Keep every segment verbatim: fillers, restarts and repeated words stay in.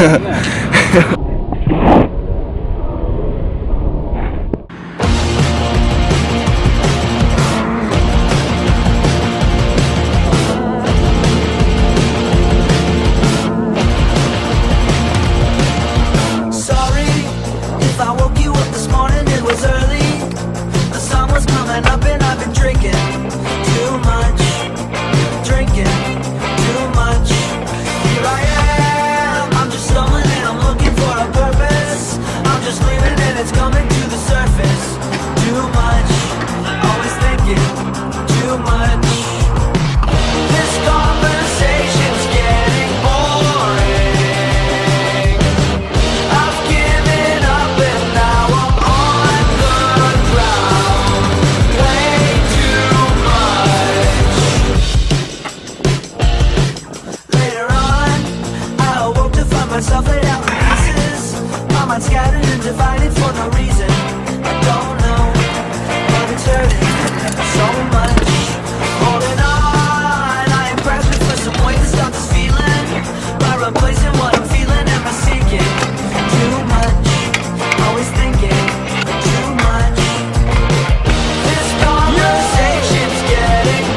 Myself laid out in pieces, my mind scattered and divided for no reason. I don't know, but it's hurting so much. Holding on, I am grasping for some way to stop this feeling by replacing what I'm feeling and I'm seeking. Too much, always thinking too much. This conversation's getting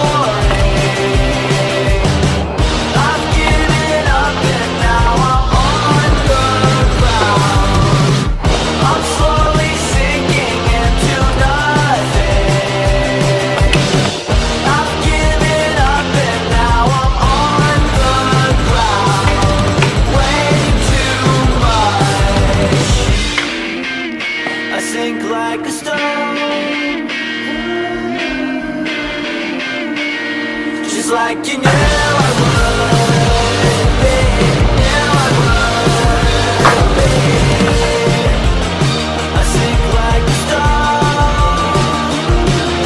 boring. I've given up and now like a stone, just like you knew I would be, knew I would be. I sink like a stone,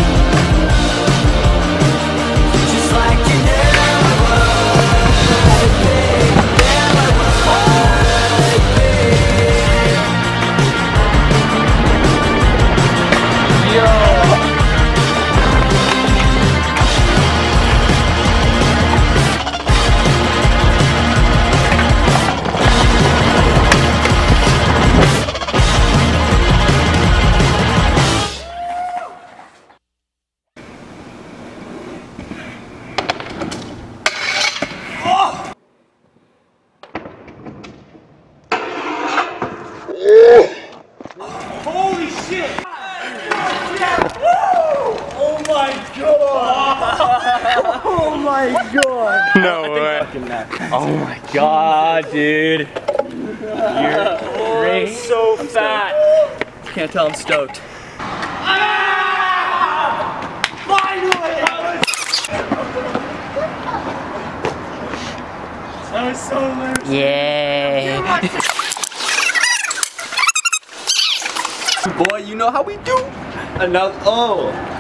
just like you knew I would be, knew I would be. Holy shit! Oh my god! Oh my god! No way! Oh my god, dude! You're great. Oh, so fat! Can't tell I'm stoked. Ah! Finally! That was so embarrassing. Yay! Boy, you know how we do. Another. Oh.